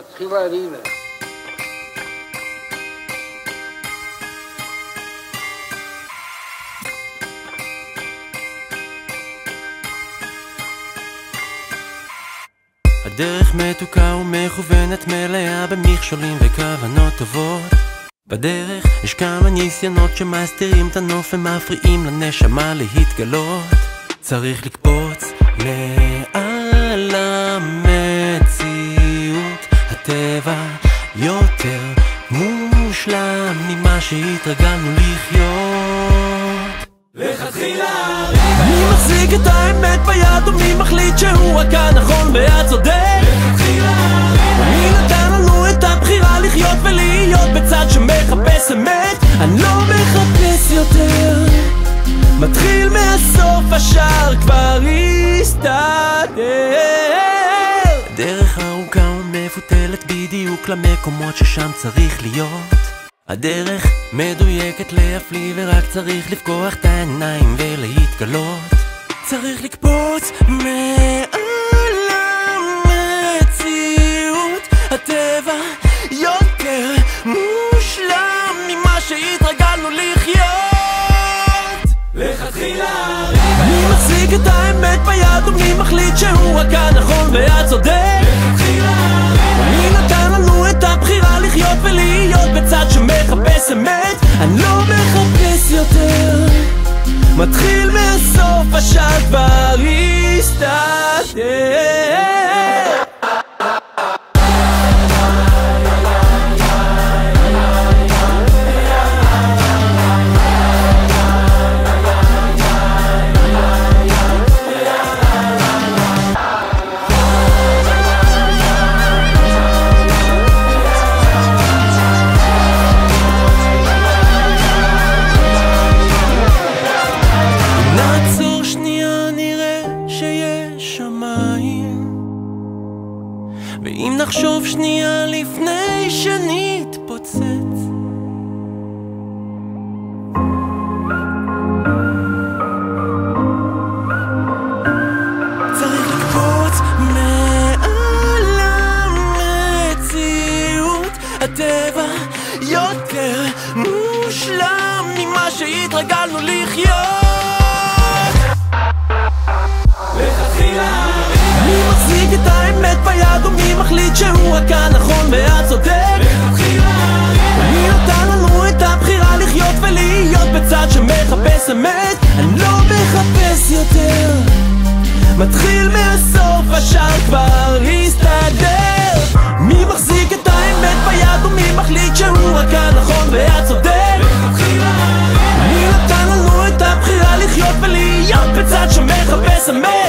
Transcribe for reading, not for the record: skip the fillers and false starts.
מתחיל הרינה. הדרך מתוקה ומכוונת, מלאה במכשולים וכוונות טובות. בדרך יש כמה ניסיונות שמסתירים את הנוף ומפריעים לנשמה להתגלות. צריך לקפוץ מעל המציאות, הטבע יותר מושלם ממה שהתרגלנו לחיות. לכתחילה מי מחזיק את האמת ביד ומי מחליט שהוא רק הנכון והצודק? מי נתן לנו את הבחירה לחיות ולהיות בצד שמחפש אמת? אני לא מחפש יותר, מתחיל מהסוף, השאר כבר יסתדר. הדרך ארוכה ומפותלת בדיוק למקומות ששם צריך להיות. הדרך מדויקת להפליא ורק צריך לפקוח את העיניים ולהתגלות. צריך לקפוץ מעל המציאות, הטבע יותר מושלם ממה שהתרגלנו לחיות. לכתחילה מי מחזיק את האמת ביד ומי מחליט שהוא רק הנכון והצודק? מי נתן לנו את הבחירה לחיות ולהיות בצד שמחפש אמת? אני לא מחפש יותר, מתחיל מהסוף, השאר כבר יסתדר. ואם נחשוב שנייה לפני שנתפוצץ, צריך לקפוץ מעל המציאות, הטבע יותר מושלם ממה שהתרגלנו לחיות. לכתחילה מי מחזיק את האמת ביד ומי מחליט שהוא רק הנכון והצודק? מי נתן לנו את הבחירה לחיות ולהיות בצד שמחפש אמת? אני לא מחפש יותר, מתחיל מהסוף, השאר כבר יסתדר. מי מחזיק את האמת ביד ומי מחליט שהוא רק הנכון והצודק? מי נתן לנו את הבחירה לחיות ולהיות בצד שמחפש אמת?